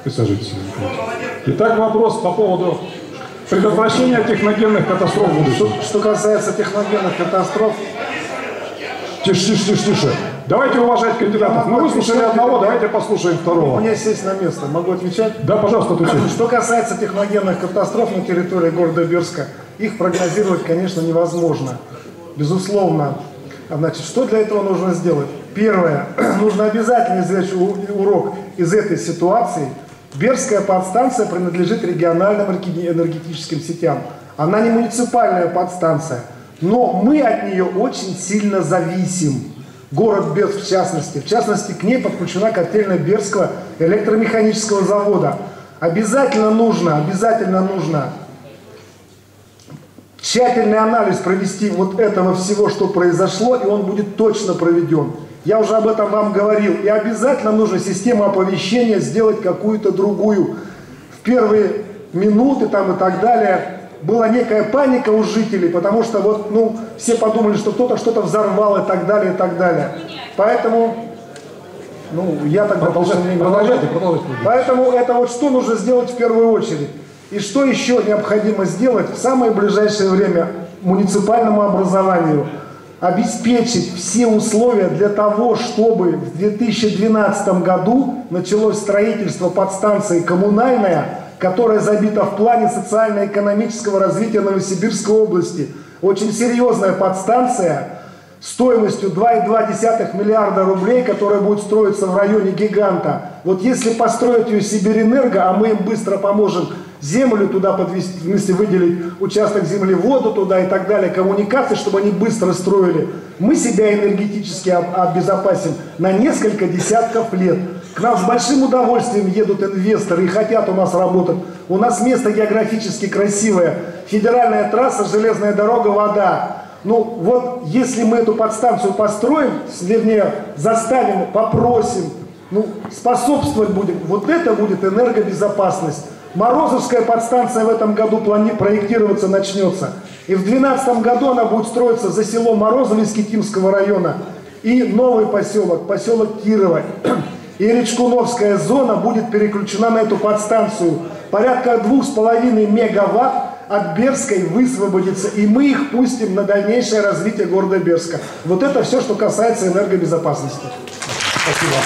Присаживайтесь. Итак, вопрос по поводу предотвращения техногенных катастроф в будущем. Что касается техногенных катастроф... Тише. Давайте уважать кандидатов. Мы выслушали одного, давайте послушаем второго. Мне сесть на место. Могу отвечать? Да, пожалуйста, отвечайте. Что касается техногенных катастроф на территории города Бердска, их прогнозировать, конечно, невозможно. Безусловно. Значит, что для этого нужно сделать? Первое. Нужно обязательно извлечь урок из этой ситуации. Бердская подстанция принадлежит региональным энергетическим сетям. Она не муниципальная подстанция. Но мы от нее очень сильно зависим. Город Бердск в частности, к ней подключена котельная Бердского электромеханического завода. Обязательно нужно тщательный анализ провести вот этого всего, что произошло, и он будет точно проведен. Я уже об этом вам говорил. И обязательно нужно систему оповещения сделать какую-то другую. В первые минуты там и так далее была некая паника у жителей, потому что вот, все подумали, что кто-то что-то взорвал и так далее, и так далее. Поэтому, я тогда продолжайте. Поэтому это вот что нужно сделать в первую очередь. И что еще необходимо сделать в самое ближайшее время муниципальному образованию? Обеспечить все условия для того, чтобы в 2012 году началось строительство подстанции «Коммунальная», которая забита в плане социально-экономического развития Новосибирской области. Очень серьезная подстанция стоимостью 2,2 миллиарда рублей, которая будет строиться в районе Гиганта. Вот если построить ее Сибирэнерго, а мы им быстро поможем землю туда подвести, в смысле выделить участок земли, воду туда и так далее, коммуникации, чтобы они быстро строили, мы себя энергетически обезопасим на несколько десятков лет. К нам с большим удовольствием едут инвесторы и хотят у нас работать. У нас место географически красивое. Федеральная трасса, железная дорога, вода. Вот если мы эту подстанцию построим, вернее, заставим, попросим, способствовать будем, вот это будет энергобезопасность. Морозовская подстанция в этом году проектироваться начнется. И в 2012 году она будет строиться за селом Морозово из Китимского района. И новый поселок Кирово. И Речкуновская зона будет переключена на эту подстанцию. Порядка 2,5 мегаватт от Бердской высвободится. И мы их пустим на дальнейшее развитие города Бердска. Вот это все, что касается энергобезопасности. Спасибо.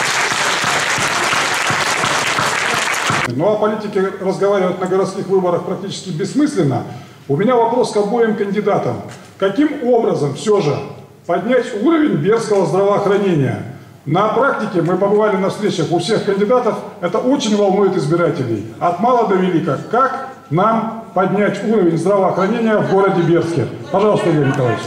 О политике разговаривать на городских выборах практически бессмысленно. У меня вопрос к обоим кандидатам. Каким образом все же поднять уровень бердского здравоохранения? На практике мы побывали на встречах у всех кандидатов. Это очень волнует избирателей. От мала до велика. Как нам поднять уровень здравоохранения в городе Бердске? Пожалуйста, Игорь Николаевич.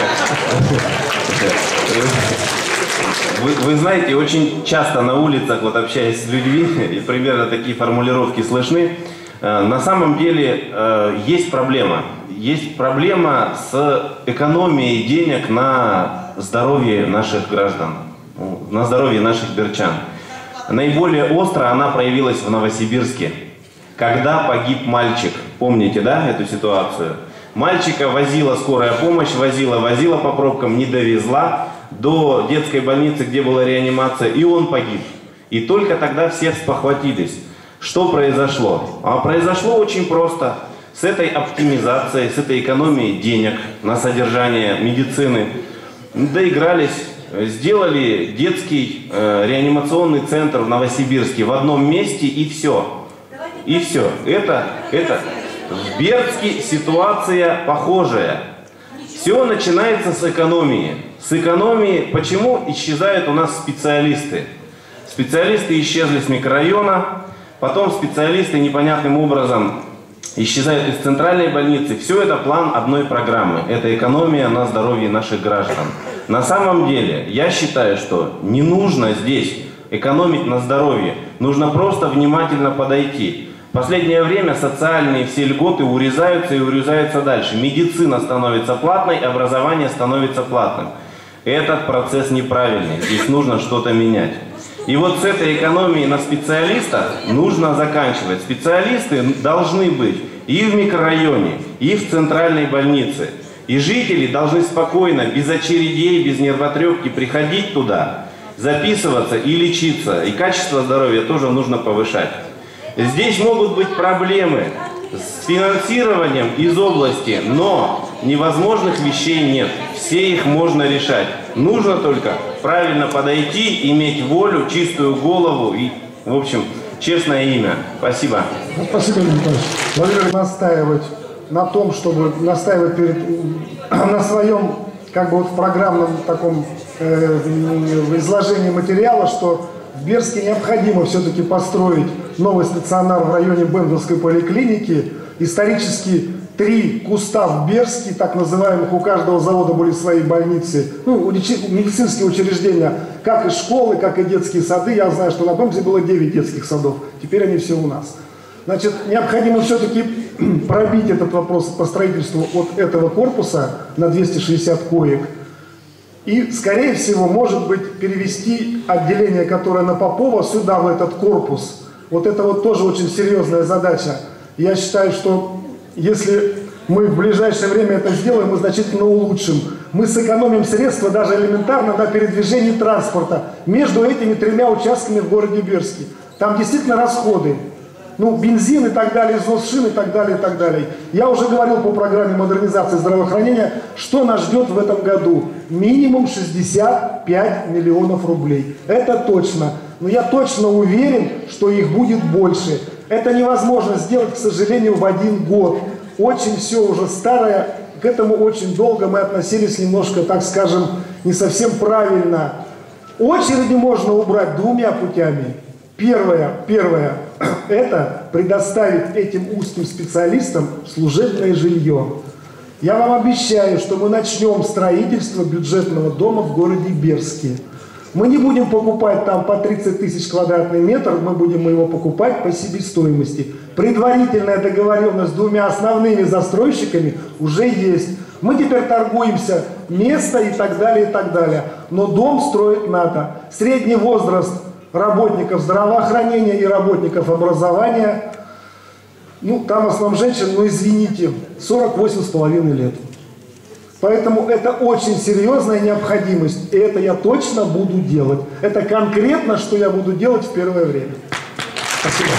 Вы знаете, очень часто на улицах, общаясь с людьми, и примерно такие формулировки слышны. На самом деле есть проблема. Есть проблема с экономией денег на здоровье наших граждан, на здоровье наших бердчан. Наиболее остро она проявилась в Новосибирске, когда погиб мальчик. Помните, да, эту ситуацию? Мальчика возила скорая помощь, возила по пробкам, не довезла до детской больницы, где была реанимация, и он погиб. И только тогда все спохватились. Что произошло? А произошло очень просто. С этой оптимизацией, с этой экономией денег на содержание медицины доигрались, сделали детский реанимационный центр в Новосибирске в одном месте, и все. И все. Это в Бердске ситуация похожая. Все начинается с экономии. С экономии, почему исчезают у нас специалисты? Специалисты исчезли с микрорайона, потом специалисты непонятным образом исчезают из центральной больницы. Все это план одной программы. Это экономия на здоровье наших граждан. На самом деле, я считаю, что не нужно здесь экономить на здоровье. Нужно просто внимательно подойти. В последнее время социальные все льготы урезаются и урезаются дальше. Медицина становится платной, образование становится платным. Этот процесс неправильный. Здесь нужно что-то менять. И вот с этой экономией на специалистах нужно заканчивать. Специалисты должны быть и в микрорайоне, и в центральной больнице. И жители должны спокойно, без очередей, без нервотрепки приходить туда, записываться и лечиться. И качество здоровья тоже нужно повышать. Здесь могут быть проблемы с финансированием из области, но невозможных вещей нет. Все их можно решать. Нужно только правильно подойти, иметь волю, чистую голову и, в общем, честное имя. Спасибо. Спасибо, Юрий Николаевич. Владимир, настаивать на том, чтобы настаивать на своем, как бы вот в программном таком изложении материала, что в Бердске необходимо все-таки построить новый стационар в районе Бендовской поликлиники. Исторически 3 куста в Бердске, так называемых, у каждого завода были свои больницы, ну, медицинские учреждения, как и школы, как и детские сады. Я знаю, что на Бемзе было 9 детских садов, теперь они все у нас. Значит, необходимо все-таки пробить этот вопрос по строительству от этого корпуса на 260 коек. И, скорее всего, может быть, перевести отделение, которое на Попова, сюда, в этот корпус. Вот это вот тоже очень серьезная задача. Я считаю, что если мы в ближайшее время это сделаем, мы значительно улучшим. Мы сэкономим средства даже элементарно на передвижении транспорта между этими 3 участками в городе Бердске. Там действительно расходы. Ну, бензин и так далее, износ шин и так далее, и так далее. Я уже говорил по программе модернизации здравоохранения, что нас ждет в этом году. Минимум 65 миллионов рублей. Это точно. Но я точно уверен, что их будет больше. Это невозможно сделать, к сожалению, в 1 год. Очень все уже старое, к этому очень долго мы относились немножко, так скажем, не совсем правильно. Очереди можно убрать 2 путями. Первое – это предоставить этим узким специалистам служебное жилье. Я вам обещаю, что мы начнем строительство бюджетного дома в городе Бердске. Мы не будем покупать там по 30 тысяч квадратный метр, мы будем его покупать по себестоимости. Предварительная договоренность с 2 основными застройщиками уже есть. Мы теперь торгуемся, место и так далее, и так далее. Но дом строить надо. Средний возраст работников здравоохранения и работников образования, ну, там в основном женщин, но извините, 48,5 лет. Поэтому это очень серьезная необходимость, и это я точно буду делать. Это конкретно, что я буду делать в первое время. Спасибо.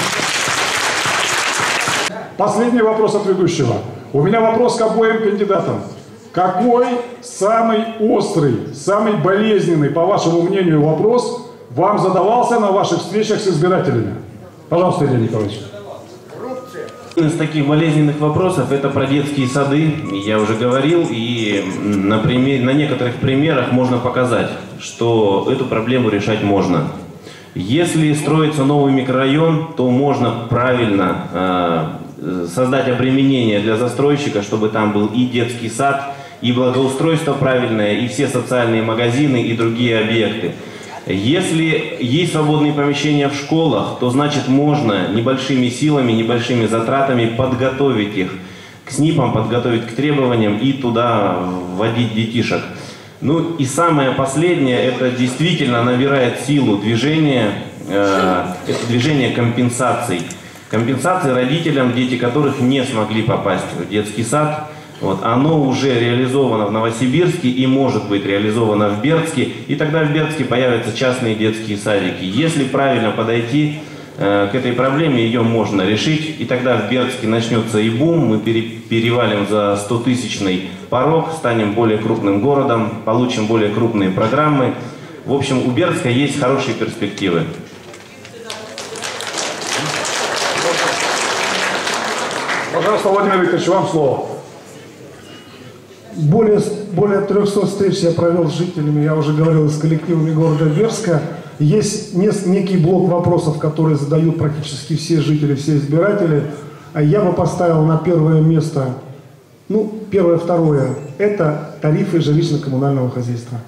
Последний вопрос от ведущего. У меня вопрос к обоим кандидатам. Какой самый острый, самый болезненный, по вашему мнению, вопрос вам задавался на ваших встречах с избирателями? Пожалуйста, Илья Николаевич. Один из таких болезненных вопросов – это про детские сады. Я уже говорил, и на некоторых примерах можно показать, что эту проблему решать можно. Если строится новый микрорайон, то можно правильно создать обременение для застройщика, чтобы там был и детский сад, и благоустройство правильное, и все социальные магазины, и другие объекты. Если есть свободные помещения в школах, то значит можно небольшими силами, небольшими затратами подготовить их к СНИПам, подготовить к требованиям и туда вводить детишек. Ну и самое последнее, это действительно набирает силу движение, это движение компенсаций. Компенсации родителям, дети которых не смогли попасть в детский сад. Вот, оно уже реализовано в Новосибирске и может быть реализовано в Бердске. И тогда в Бердске появятся частные детские садики. Если правильно подойти к этой проблеме, ее можно решить. И тогда в Бердске начнется и бум. Мы перевалим за 100-тысячный порог, станем более крупным городом, получим более крупные программы. В общем, у Бердска есть хорошие перспективы. Пожалуйста, Владимир Викторович, вам слово. Более 300 встреч я провел с жителями, я уже говорил, с коллективами города Бердска. Есть некий блок вопросов, которые задают практически все жители, все избиратели. А я бы поставил на первое место, ну, первое, второе, это тарифы жилищно-коммунального хозяйства.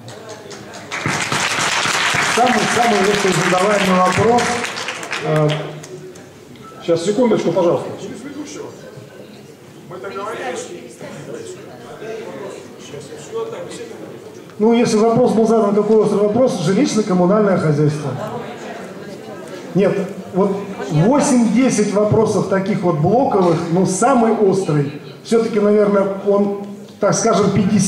Самый задаваемый вопрос. Сейчас, секундочку, пожалуйста. Ну, если вопрос был задан, какой острый вопрос, жилищно-коммунальное хозяйство. Нет, вот 8-10 вопросов таких вот блоковых, но самый острый, все-таки, наверное, он, так скажем,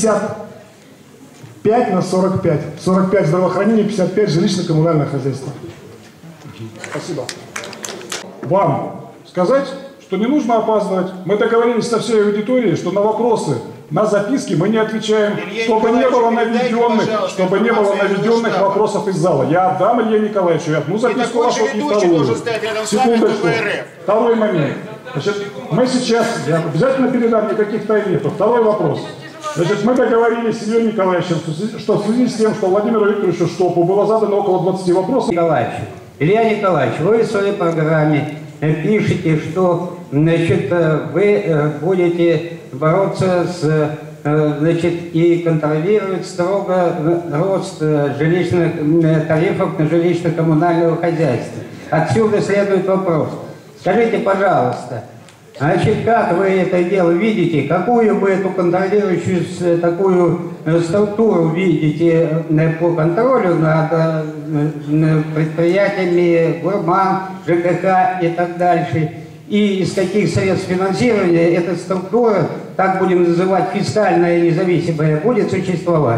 55 на 45. 45 здравоохранение, 55 жилищно-коммунальное хозяйство. Спасибо. вам сказать, что не нужно опаздывать. Мы договорились со всей аудиторией, что на вопросы, на записки мы не отвечаем, чтобы не было наведенных вопросов из зала. Я отдам Илье Николаевичу одну записку вашу и вторую. Секундочку. Второй момент. Значит, мы сейчас, я обязательно передам никаких тарифов. Второй вопрос. Значит, мы договорились с Ильей Николаевичем, что в связи с тем, что Владимиру Викторовичу Штопу было задано около 20 вопросов. Илья Николаевич, вы в своей программе пишете, что, значит, вы будете бороться с, значит, и контролировать строго рост жилищных тарифов на жилищно-коммунального хозяйства. Отсюда следует вопрос. Скажите, пожалуйста, значит, как вы это дело видите, какую вы эту контролирующую такую структуру видите по контролю над предприятиями, Гурман, ЖКХ и так дальше, и из каких средств финансирования эта структура, так будем называть, фискальная и независимая, будет существовать?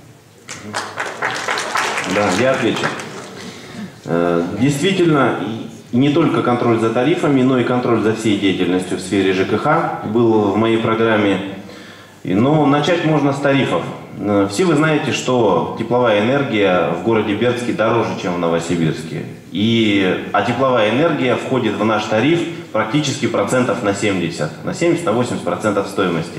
Да, я отвечу. Действительно, не только контроль за тарифами, но и контроль за всей деятельностью в сфере ЖКХ был в моей программе. Но начать можно с тарифов. Все вы знаете, что тепловая энергия в городе Бердске дороже, чем в Новосибирске. А тепловая энергия входит в наш тариф практически процентов на 70, на 70-80% стоимости.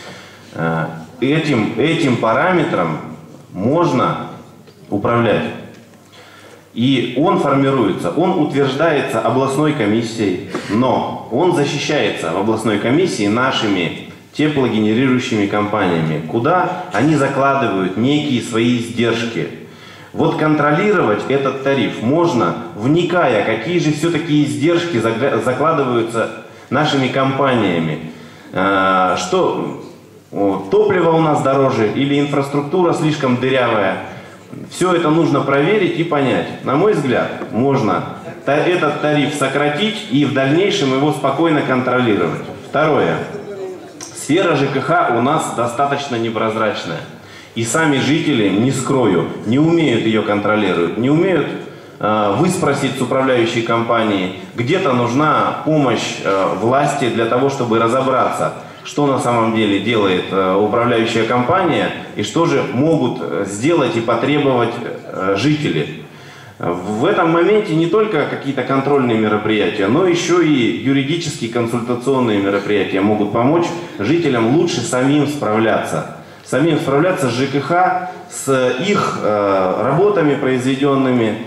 Этим параметром можно управлять. И он формируется, он утверждается областной комиссией, но он защищается в областной комиссии нашими теплогенерирующими компаниями, куда они закладывают некие свои издержки. Вот контролировать этот тариф можно, вникая, какие же все-таки издержки закладываются нашими компаниями. Что топливо у нас дороже или инфраструктура слишком дырявая. Все это нужно проверить и понять. На мой взгляд, можно этот тариф сократить и в дальнейшем его спокойно контролировать. Второе. Сфера ЖКХ у нас достаточно непрозрачная. И сами жители, не скрою, не умеют ее контролировать, не умеют выспросить с управляющей компании. Где-то нужна помощь власти для того, чтобы разобраться, что на самом деле делает управляющая компания и что же могут сделать и потребовать жители. В этом моменте не только какие-то контрольные мероприятия, но еще и юридические консультационные мероприятия могут помочь жителям лучше самим справляться. Самим справляться с ЖКХ, с их работами произведенными.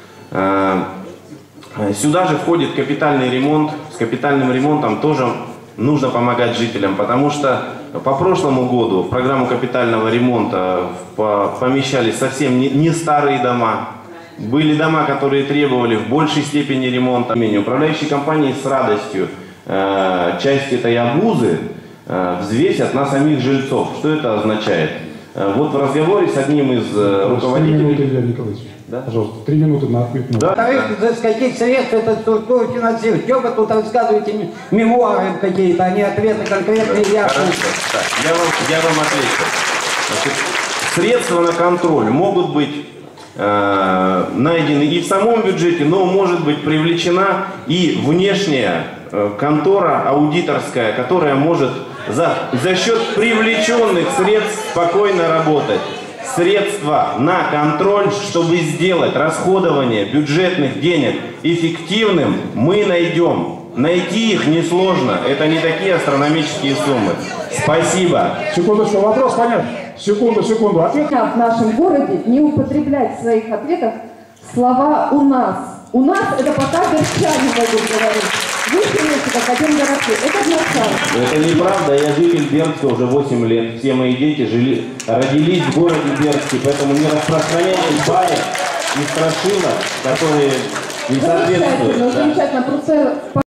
Сюда же входит капитальный ремонт. С капитальным ремонтом тоже нужно помогать жителям, потому что по прошлому году в программу капитального ремонта помещались совсем не старые дома. Были дома, которые требовали в большей степени ремонта. Управляющие компании с радостью часть этой обузы взвесят на самих жильцов. Что это означает? Вот в разговоре с одним из руководителей... Да? Пожалуйста, 3 минуты на ответ. Да? С каких средств эта структура финансирует? Что вы тут рассказываете мемуары какие-то, а не ответы конкретные и ясные? Я вам отвечу. Значит, средства на контроль могут быть найдены и в самом бюджете, но может быть привлечена и внешняя контора аудиторская, которая может за счет привлеченных средств спокойно работать. Средства на контроль, чтобы сделать расходование бюджетных денег эффективным, мы найдем. Найти их несложно. Это не такие астрономические суммы. Спасибо. Секундочку, вопрос понятен. Секунду. Ответ. В нашем городе не употреблять в своих ответах слова «у нас». «У нас» — это пока бердчане могут говорить. Вы живете как один городской. Это однозначно. Это неправда. Я житель Бердска уже 8 лет. Все мои дети родились в городе Бердске, поэтому не распространяйте баек и страшилок, которые не соответствуют. Замечательно. Просто